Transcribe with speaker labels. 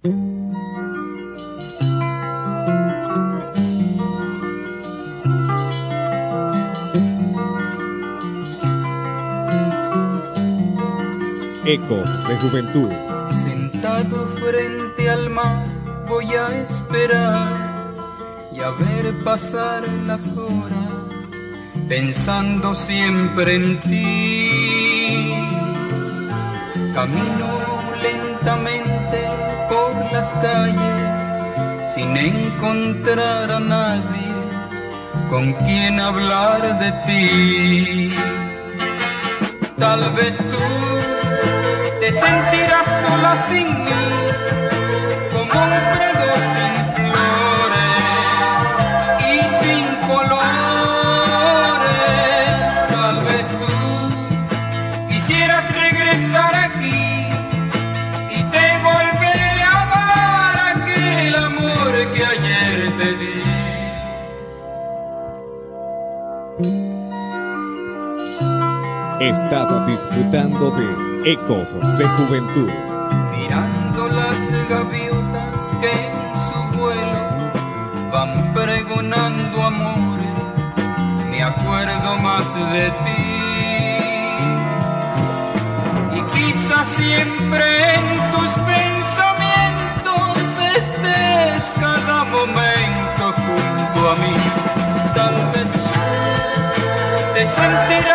Speaker 1: Ecos de Juventud.
Speaker 2: Sentado frente al mar voy a esperar y a ver pasar las horas, pensando siempre en ti. Camino lentamente por las calles sin encontrar a nadie con quien hablar de ti. Tal vez tú te sentirás sola sin mí, como un prado sin flores y sin colores. Tal vez tú quisieras regresar aquí y te volveré a dar aquel amor que ayer te di.
Speaker 1: Estás disfrutando de Ecos de Juventud.
Speaker 2: Mirando las gaviotas que en su vuelo van pregonando amores, me acuerdo más de ti. Y quizás siempre en tus pensamientos estés cada momento junto a mí. Tal vez te sentirás